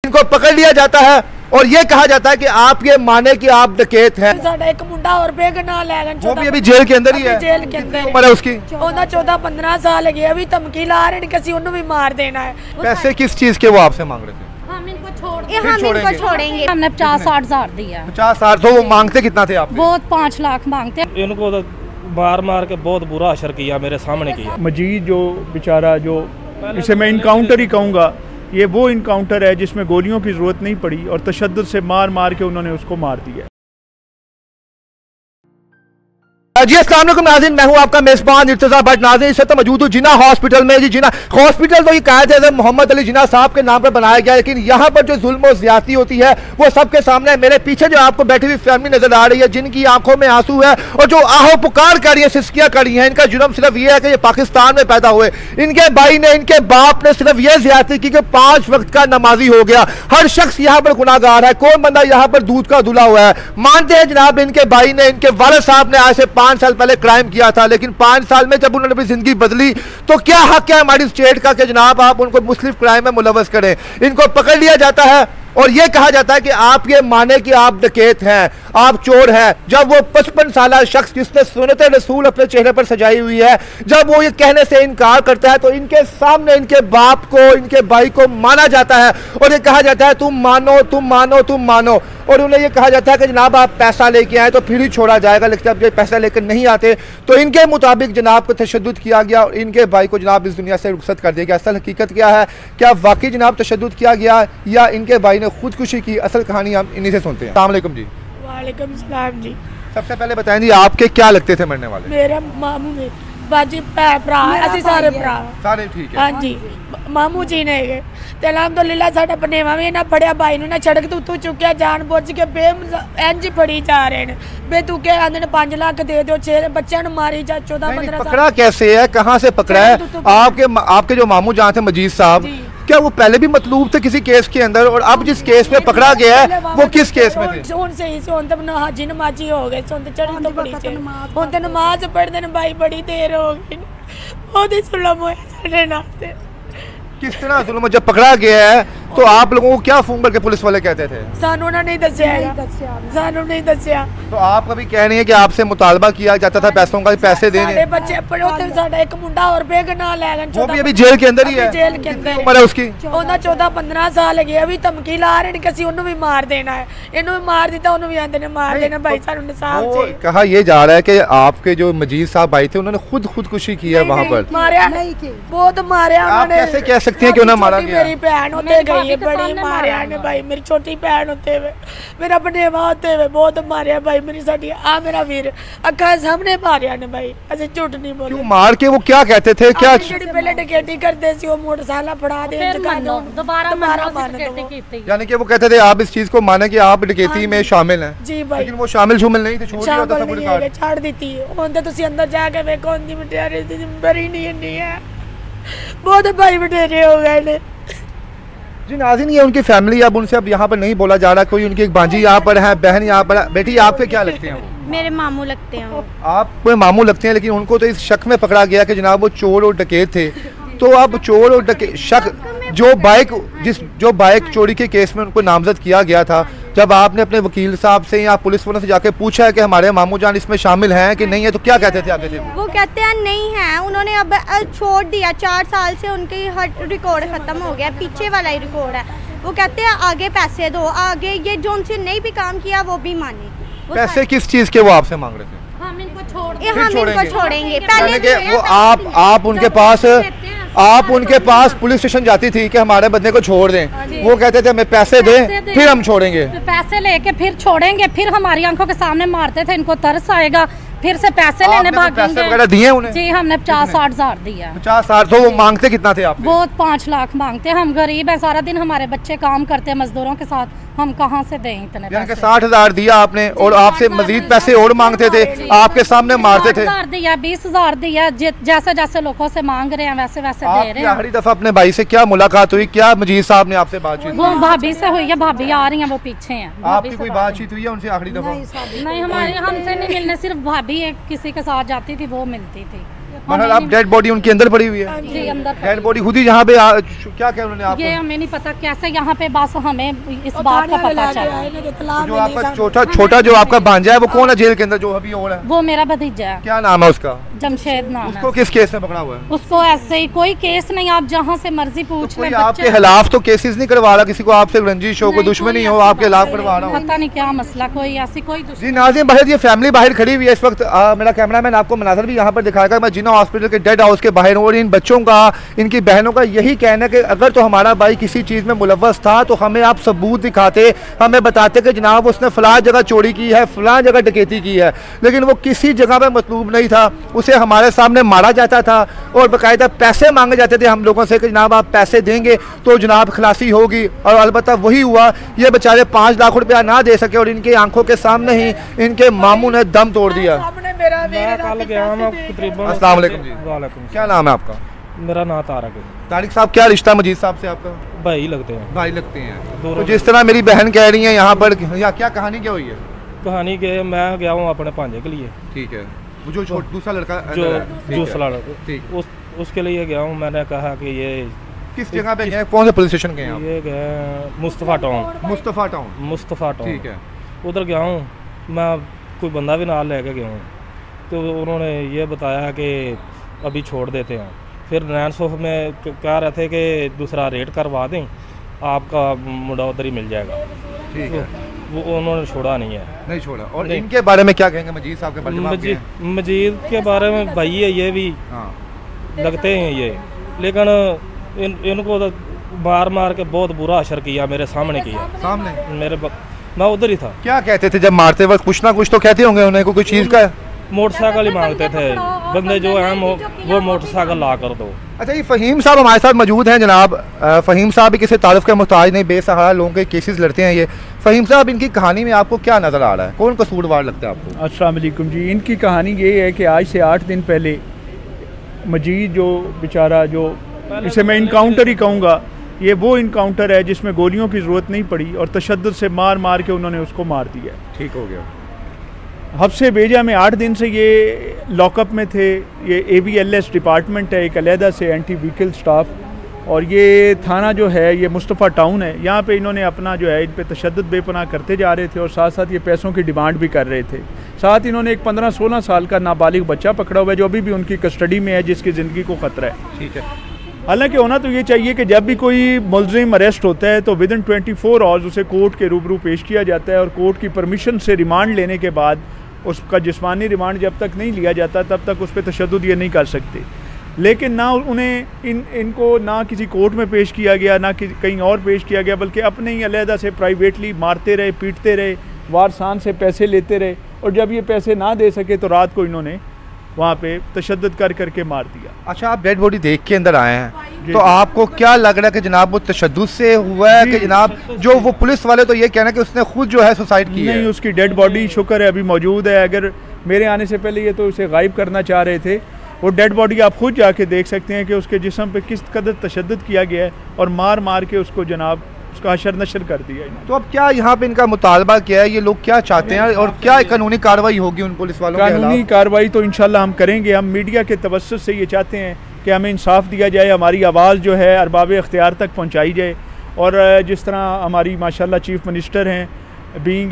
इनको पकड़ लिया जाता है और ये कहा जाता है कि आप ये माने कि आप डकैत हैं। एक मुंडा और बेगना लैगन वो भी अभी जेल के अंदर ही है। जेल के अंदर उम्र है उसकी 14-15 साल है। अभी धमकी ला रहे हैं किसी उन्हें भी मार देना है। पैसे किस चीज के वो आपसे मांग रहे थे? हम इनको छोड़ेंगे। हमने 50-60 हजार दिया। 50-60 तो वो मांगते कितना थे आप? बहुत 5 लाख मांगते। इनको तो मार मार के बहुत बुरा असर किया, मेरे सामने किया। मजीद जो बेचारा जो इसे मैं इनकाउंटर ही कहूँगा, ये वो इनकाउंटर है जिसमें गोलियों की ज़रूरत नहीं पड़ी और तशद्दुद से मार मार के उन्होंने उसको मार दिया। जी अस्सलाम वालेकुम नाज़रीन, मैं हूं आपका मेज़बान इर्तिज़ा भट्ट। नाज़रीन इस वक्त मौजूद हूं जिन्ना हॉस्पिटल में। जी जिन्ना हॉस्पिटल तो ये कायद मोहम्मद अली जिन्ना साहब के नाम पर बनाया गया है, लेकिन यहाँ पर जो जुल्म और ज़्यादती होती है वो सबके सामने है। मेरे पीछे जो आपको बैठी हुई फैमिली नजर आ रही है, जिनकी आंखों में आंसू है और जो आहो पुकार कर रही है, सिस्कियाँ कर रही है, इनका जुर्म सिर्फ ये है कि ये पाकिस्तान में पैदा हुए। इनके भाई ने, इनके बाप ने सिर्फ ये ज़्यादती की कि 5 वक्त का नमाजी हो गया। हर शख्स यहाँ पर गुनाहगार है। कौन बंदा यहाँ पर दूध का धुला हुआ है? मानते हैं जनाब इनके भाई ने, इनके वालिद साहब ने आज से 5 साल पहले क्राइम किया था, लेकिन 5 साल में जब उन्होंने अपनी जिंदगी बदली तो क्या हक है हमारी स्टेट का कि जनाब आप उनको मुस्लिम क्राइम में मुलव्वस करें? इनको पकड़ लिया जाता है और ये कहा जाता है कि आप ये माने कि आप डकैत हैं, आप चोर हैं। जब वो 55 साल शख्स जिसने सुन्नत रसूल अपने चेहरे पर सजाई हुई है, जब वो ये कहने से इनकार करता है तो इनके सामने इनके बाप को, इनके भाई को माना जाता है और ये कहा जाता है तुम मानो, तुम मानो, तुम मानो। और उन्हें ये कहा जाता है कि जनाब आप पैसा लेके आए तो फिर ही छोड़ा जाएगा, लेकिन जब ये पैसा लेकर नहीं आते तो इनके मुताबिक जनाब को तशद्दुद किया गया और इनके भाई को जनाब इस दुनिया से रुखसत कर दिया गया। असल हकीकत क्या है? क्या वाकई जनाब तशद्दुद किया गया या इनके भाई ने खुदकुशी की? असल कहानी हम इन्हीं से सुनते हैं। अस्सलाम वालेकुम जी। वालेकुम सलाम जी। सबसे पहले बताएं जी, आपके क्या लगते थे मरने वाले? मेरा मामू में बाजी भरा असि सारे भरा सारे ठीक है। हाँ जी, मामू जी ने ते अलहमदुलिल्लाह साडा बनेवा भी ना फड़िया भाई ने सड़क तो उतों चुक्या जान बुझ के इंज फड़ी जा रहे हैं। बे तू क्या आंदे ने 5 लाख दे दो, 6 बच्चों ने मारी जा 14-15 पकड़ा कैसे है, कहाँ से पकड़ा है? आपके जो मामू जहाँ थे मजीद साहब, क्या वो पहले भी मतलूब थे किसी केस के अंदर और अब जिस केस में पकड़ा गया है वो किस केस में थे? हाजी नमाजी हो गए, चढ़ी तो बड़ी हुण ते नमाज पढ़दे ने भाई बड़ी देर हो गई। बहुत ही जुल्म होया साडे नाल। किस तरह जुल्म? जब पकड़ा गया है तो आप लोगों को क्या फोन करके पुलिस वाले कहते थे? सानू नहीं दस्या, सानू नहीं दस्या। तो आप कभी कह रही हैं कि आपसे मुतालबा किया जाता था पैसों का, पैसे देने? साडे बच्चे पढ़ो ते साडा एक मुंडा और बेगना लैगन, वो भी अभी जेल के अंदर ही है। जेल के अंदर उम्र है उसकी 14-15 साल है। अभी धमकी ला रहे हैं किसी उन्हें भी मार देना है। इन्हों भी मार दिता, उन्होंने भी आंदे ने मार देना। भाई सानू इंसाफ चाहिए। कहा यह जा रहा है कि आपके जो मजीद साहब भाई थे उन्होंने खुदकुशी की है वहाँ पर। मारा बहुत मारा। आप कैसे कह सकती हैं कि उन्हें मारा गया? मेरी बहन होते गई है, बड़ी मारिया ने भाई। मेरी छोटी बहन होते हुए, मेरा बनेवा होते हुए बहुत मारिया भाई। मेरी साडी आ मेरा वीर अखा सामने मारिया ने भाई। ऐसे झूठ नहीं बोल। क्यों मार के? वो क्या कहते थे? क्या पहले डकैती करते सी, वो मोटरसाइकिल फड़ा दे दोबारा यानी कि वो कहते थे आप इस चीज को माने कि आप डकैती में शामिल हैं? जी भाई। लेकिन वो शामिल नहीं थे, छाड़ दी थी। अंदर जाके देखो बड़ी नहीं है। बहुत भाई बटेरे हो गए जी। नाज़रीन ये उनकी फैमिली, अब उनसे अब यहाँ पर नहीं बोला जा रहा। कोई उनकी एक बांजी यहाँ पर है, बहन यहाँ पर है। बेटी आपके क्या लगते हैं? मेरे मामू लगते हैं। आप कोई मामू लगते हैं, लेकिन उनको तो इस शक में पकड़ा गया कि जनाब वो चोर और डकैत थे। तो अब चोर और डकैत शक जो बाइक चोरी के केस में उनको नामजद किया गया था, जब आपने अपने वकील साहब से या पुलिस वालों से जाके पूछा है कि हमारे मामू जान इसमें शामिल हैं कि नहीं है, तो क्या कहते थे आगे थे? वो कहते हैं नहीं है। उन्होंने अब छोड़ दिया। 4 साल से उनकी हर रिकॉर्ड खत्म हो गया, पीछे वाला ही रिकॉर्ड है। वो कहते हैं आगे पैसे दो, आगे ये जो उनसे नहीं भी काम किया वो भी माने। पैसे किस चीज के वो आपसे मांग रहे थे? हम इनको छोड़ेंगे। पहले वो आप उनके पास पुलिस स्टेशन जाती थी कि हमारे बंदे को छोड़ दें, वो कहते थे हमें पैसे दें फिर हम छोड़ेंगे। पैसे लेके फिर छोड़ेंगे, फिर हमारी आंखों के सामने मारते थे। इनको तरस आएगा, फिर से पैसे लेने भागेंगे। पैसे वगैरह दिए उन्हें? जी हमने 50-60 हजार दिया। 50-60 तो वो मांगते कितना थे आप? बहुत 5 लाख मांगते। हम गरीब है, सारा दिन हमारे बच्चे काम करते हैं मजदूरों के साथ, हम कहाँ से दें इतने पैसे? 60 हजार दिया आपने और आपसे मजीद पैसे और मांगते थे, आपके सामने मारते थे। 10,000 दिया, 20,000 दिया, जैसे जैसे लोगों से मांग रहे हैं वैसे वैसे दे रहे हैं। आखिरी दफा अपने भाई से क्या मुलाकात हुई? क्या मजीद साहब ने आपसे बातचीत? वो भाभी से हुई है, भाभी आ रही है, वो पीछे है। आपकी कोई बातचीत हुई है उनसे आखिरी दफा? नहीं, हमारे हमसे नहीं मिलने, सिर्फ भाभी किसी के साथ जाती थी वो मिलती थी। मतलब आप डेड बॉडी उनके अंदर पड़ी हुई है? जी अंदर डेड बॉडी खुद ही यहाँ पे क्या क्या उन्होंने आपको? ये हमें नहीं पता कैसे यहाँ पे, बस हमें इस बात का पता चला। जो आपका छोटा जो आपका भांजा है वो कौन है जेल के अंदर जो अभी हो रहा है? वो मेरा भतीजा है। क्या नाम है उसका? जमशेद नाम है। उसको किस केस में पकड़ा हुआ है? उसको ऐसे ही कोई केस नहीं, आप जहाँ से मर्जी पूछ लें। आपके खिलाफ तो केसेस नहीं करवा रहा, किसी को आपसे रंजिश हो, कोई दुश्मनी हो, आपके खिलाफ करवा रहा हो? पता नहीं क्या मसला, कोई ऐसी कोई जी नाज़रीन, बाहर ये फैमिली बाहर खड़ी हुई है इस वक्त। मेरा कैमरामैन आपको मनाज़र भी यहाँ पर दिखाएगा। मैं जिन्ना हॉस्पिटल के डेड हाउस के बाहर हूँ और इन बच्चों का, इनकी बहनों का यही कहना है कि अगर तो हमारा भाई किसी चीज़ में मुलव्वस था तो हमें आप सबूत दिखाते, हमें बताते कि जनाब उसने फलां जगह चोरी की है, फलां जगह डकैती की है, लेकिन वो किसी जगह पर मतलूब नहीं था। उसे हमारे सामने मारा जाता था और बाकायदा पैसे मांगे जाते थे हम लोगों से कि जनाब आप पैसे देंगे तो जनाब खलासी होगी, और अलबत्ता वही हुआ। ये बेचारे 5 लाख रुपया ना दे सके और इनकी आंखों के सामने ही इनके मामू ने दम तोड़ दिया। अस्सलाम वालेकुम जी। वालेकुम। क्या नाम है आपका? मेरा नाम तारक है। तारिक साहब, क्या रिश्ता मजीद साहब से आपका? भाई लगते हैं। भाई लगते हैं। तो जिस तरह मेरी बहन कह रही है यहाँ पर, या क्या कहानी क्या हुई है? कहानी के मैं गया हूँ अपने भांजे के लिए। ठीक है। वो जो दूसरा लड़का जो दूसरा लड़का उसके लिए गया हूँ। मैंने कहा कि ये किस जगह पे गए, कौन से पुलिस स्टेशन गए आप? ये गए मुस्तफ़ा टाउन। ठीक है। उधर गया हूँ मैं, कोई बंदा भी नाल लेके गया हूँ, तो उन्होंने ये बताया कि अभी छोड़ देते हैं। फिर नैन सोफ में कह रहे थे कि दूसरा रेट करवा दें, आपका मुंडा उधर ही मिल जाएगा। ठीक है। वो उन्होंने छोड़ा नहीं छोड़ा। और इनके बारे में क्या कहेंगे मजीद साहब के बारे में? मजीद के बारे में भाई है, ये भी लगते हैं ये, लेकिन इनको तो मार के बहुत बुरा असर किया, मेरे सामने किया। सामने मैं उधर ही था। क्या कहते थे जब मारते वक्त? कुछ ना कुछ तो कहते होंगे उन्हें, कोई चीज़ का? मोटरसाइकिल ही मांगते थे बंदे जो हैं, वो मोटरसाइकिल ला कर दो। अच्छा, ये फ़हीम साहब हमारे साथ मौजूद हैं जनाब। फ़हीम साहब भी किसी तारुफ के मुहताज नहीं, बेसहारा लोगों के केसेस लड़ते हैं ये। फ़हीम साहब, इनकी कहानी में आपको क्या नज़र आ रहा है? कौन कसूरवार लगता है आपको? अस्सलाम वालेकुम जी। इनकी कहानी ये है कि आज से 8 दिन पहले मजीद जो बेचारा, जो इसे मैं इनकाउंटर ही कहूँगा, ये वो इनकाउंटर है जिसमें गोलियों की ज़रूरत नहीं पड़ी और तशद्दुद से मार के उन्होंने उसको मार दिया। ठीक हो गया। हफ्से बेजा में 8 दिन से ये लॉकअप में थे। ये AVLS डिपार्टमेंट है, एक अलहदा से एंटी व्हीकल स्टाफ, और ये थाना जो है ये मुस्तफ़ा टाउन है। यहाँ पे इन्होंने अपना जो है इन पे तशद्दुद बेपनाह करते जा रहे थे और साथ साथ ये पैसों की डिमांड भी कर रहे थे। साथ इन्होंने एक 15-16 साल का नाबालिग बच्चा पकड़ा हुआ है जो अभी भी उनकी कस्टडी में है, जिसकी ज़िंदगी को ख़तरा है। ठीक है। हालांकि होना तो ये चाहिए कि जब भी कोई मुलजिम अरेस्ट होता है तो विदिन 24 आवर्स उसे कोर्ट के रूबरू पेश किया जाता है और कोर्ट की परमिशन से रिमांड लेने के बाद उसका जिस्मानी रिमांड जब तक नहीं लिया जाता तब तक उस पर तशद्दुद ये नहीं कर सकते। लेकिन ना उन्हें इनको ना किसी कोर्ट में पेश किया गया, ना कहीं और पेश किया गया, बल्कि अपने ही अलहदा से प्राइवेटली मारते रहे, पीटते रहे, वारसान से पैसे लेते रहे, और जब ये पैसे ना दे सके तो रात को इन्होंने वहाँ पे तशद्दुद करके मार दिया। अच्छा, आप डेड बॉडी देख के अंदर आए हैं, तो आपको क्या लग रहा है कि जनाब वो तशद्दुद से हुआ है कि जनाब जो वो पुलिस वाले तो ये कहना कि उसने खुद जो है सुसाइड की है? नहीं, उसकी डेड बॉडी शुक्र है अभी मौजूद है। अगर मेरे आने से पहले ये तो उसे गायब करना चाह रहे थे। वो डेड बॉडी आप खुद जाके देख सकते हैं कि उसके जिस्म पे किस कदर तशद्दुद किया गया है और मार के उसको जनाब उसका हशर नशर कर दिया। तो अब क्या यहाँ पे इनका मुतालबा क्या है, ये लोग क्या चाहते हैं और क्या कानूनी कार्रवाई होगी उन पुलिस वालों के खिलाफ? कानूनी कार्रवाई तो इंशाल्लाह हम करेंगे। हम मीडिया के तवज्जुह से ये चाहते हैं कि हमें इंसाफ दिया जाए, हमारी आवाज़ जो है अरबाब इख्तियार तक पहुँचाई जाए। और जिस तरह हमारी माशाल्लाह चीफ़ मिनिस्टर हैं, बीइंग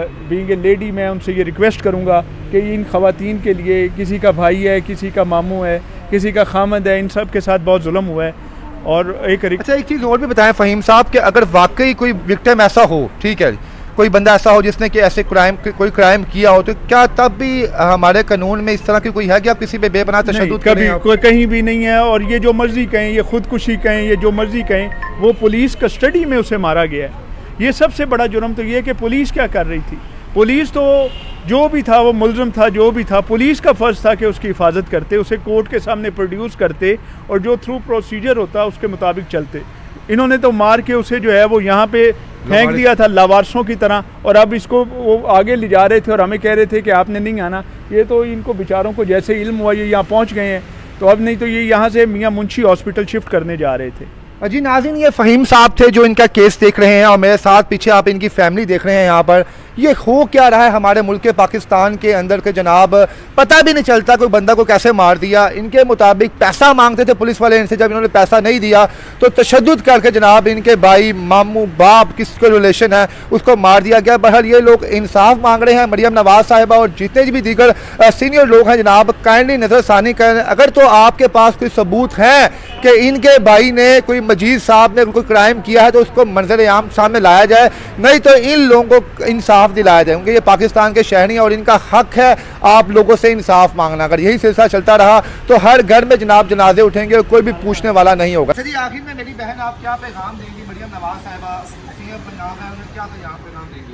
ए लेडी, मैं उनसे ये रिक्वेस्ट करूँगा कि इन ख़वातीन के लिए, किसी का भाई है, किसी का मामू है, किसी का खामद है, इन सब के साथ बहुत जुल्म हुआ है। और अच्छा, एक चीज़ और भी बताएं फ़हीम साहब कि अगर वाकई कोई विक्टिम ऐसा हो, ठीक है, कोई बंदा ऐसा हो जिसने कि ऐसे कोई क्राइम किया हो, तो क्या तब भी हमारे कानून में इस तरह की कोई है कि आप किसी पे बेपनाह तशद्दुद कभी कोई कहीं भी नहीं है। और ये जो मर्जी कहें, ये खुदकुशी कहें, ये जो मर्जी कहें, वो पुलिस कस्टडी में उसे मारा गया है। ये सबसे बड़ा जुर्म तो ये कि पुलिस क्या कर रही थी। पुलिस तो जो भी था, वो मुलज़िम था, जो भी था, पुलिस का फ़र्ज़ था कि उसकी हिफाजत करते, उसे कोर्ट के सामने प्रोड्यूस करते और जो थ्रू प्रोसीजर होता उसके मुताबिक चलते। इन्होंने तो मार के उसे जो है वो यहाँ पे फेंक दिया था लावारसों की तरह, और अब इसको वो आगे ले जा रहे थे और हमें कह रहे थे कि आपने नहीं आना। ये तो इनको बेचारों को जैसे इल्म हुआ ये यहाँ पहुँच गए हैं, तो अब नहीं तो ये यहाँ से मियाँ मुंशी हॉस्पिटल शिफ्ट करने जा रहे थे। जी नाज़रीन, ये फ़हीम साहब थे जो इनका केस देख रहे हैं और मेरे साथ पीछे आप इनकी फैमिली देख रहे हैं। यहाँ पर ये हो क्या रहा है हमारे मुल्क के पाकिस्तान के अंदर के जनाब, पता भी नहीं चलता कोई बंदा को कैसे मार दिया। इनके मुताबिक पैसा मांगते थे पुलिस वाले इनसे, जब इन्होंने पैसा नहीं दिया तो तशद्दुद करके जनाब इनके भाई मामू बाप किसके रिलेशन है उसको मार दिया गया। बहरहाल ये लोग इंसाफ मांग रहे हैं। मरियम नवाज साहिबा और जितने भी दीगर सीनियर लोग हैं जनाब, काइंडली नज़रसानी करें। अगर तो आपके पास कोई सबूत है कि इनके भाई ने, कोई मजीद साहब ने कोई क्राइम किया है तो उसको मंजर आम सामने लाया जाए, नहीं तो इन लोगों को इंसाफ दिलाया जाए, क्योंकि ये पाकिस्तान के शहरी हैं और इनका हक है आप लोगों से इंसाफ मांगना। अगर यही सिलसिला चलता रहा तो हर घर में जनाब जनाजे उठेंगे और कोई भी पूछने वाला नहीं होगा। चलिए आखिर में मेरी बहन आप क्या पैगाम देंगी मरियम नवाज साहिबा, सीएम पंजाब है, उन्हें क्या पैगाम देंगी?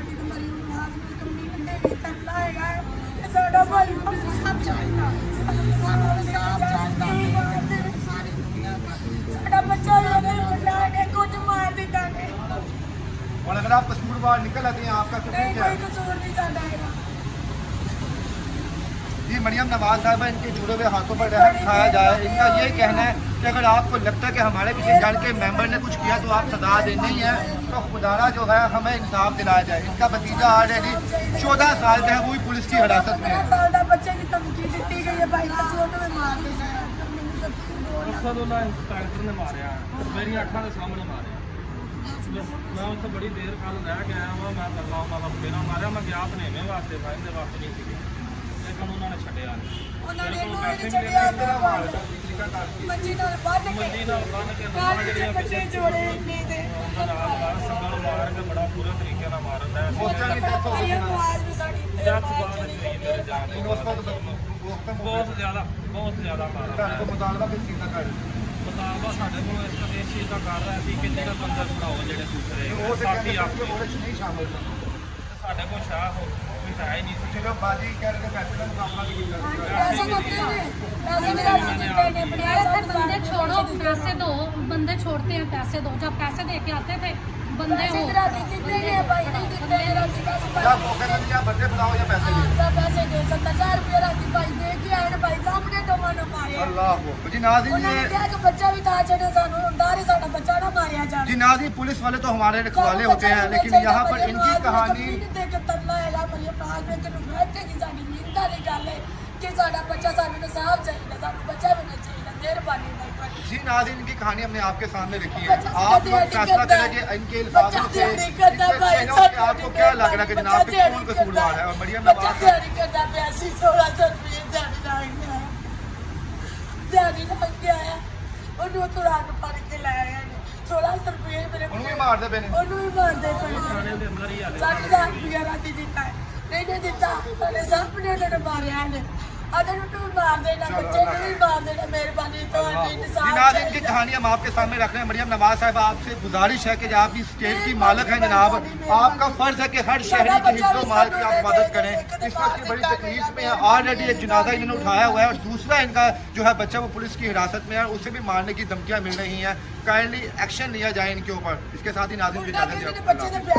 और अगर आप कसूरवार निकल आते हैं आपका तो क्या है? जी मरियम नवाज साहिबा, इनके जुड़े हुए हाथों पर रहम खाया जाए। इनका ये कहना है कि अगर आपको लगता है कि हमारे किसी घर के मेंबर ने कुछ किया तो आप सजा देनी ही है, तो खुदारा जो है हमें इंसाफ दिलाया जाए। इनका भतीजा ऑलरेडी 14 साल का है, वो भी पुलिस की हिरासत में है। बच्चे की धमकी दी गई है, भाई में मार देना है। इंस्पेक्टर ने मारिया, मेरी अखा के सामने मारिया। मैं उत्थे बड़ी देर कल रह गया वा, मैं कला मतलब मेरा मारिया, मैं गया अपने वास्ते फाइल वास्ते नहीं थी, लेकिन उन्होंने छड्डिया बड़ा पूरे तरीके मारन बहुत ज्यादा मुतालबा साढ़े को इस चीज़ का कर रहा है कि जो बंदर छुड़ाओ जो दूसरे साथी आपके साढ़े को शाह हो है ही नहीं। चलो बाजी कह रहे पैसे का मुकाबला भी बंदे छोड़ो, पैसे दो, बंदे छोड़ते हैं पैसे दो, जब पैसे दे के आते थे बंदे हो बंदे बताओ या पैसे बच्चा भी था बच्चा ना मारिया जाए। जी नाज़रीन, पुलिस वाले तो हमारे रखवाले होते हैं, लेकिन यहाँ पर इनकी कहानी जी नाज़रीन, इनकी कहानी हमने आपके सामने रखी है। आप लोग फैसला करें कि इनके इल्जामों से आपको क्या लग रहा है कि जनाब पे कौन कसूरवार है। और मरियम नवाज इनकी कहानी हम आपके सामने रख रहे हैं। मरियम नवाज साहिबा, आपसे गुजारिश है कि आप इस स्टेट की मालिक हैं जनाब, आपका फर्ज है कि हर शहरी की हिस्सों माल की आप मदद करें। इस वक्त की बड़ी तकलीफ में है, ऑलरेडी एक जनाजा इन्होंने उठाया हुआ है और दूसरा इनका जो है बच्चा वो पुलिस की हिरासत में है, उसे भी मारने की धमकियां मिल रही हैं। काइंडली एक्शन लिया जाए इनके ऊपर। इसके साथ ही नाज़रीन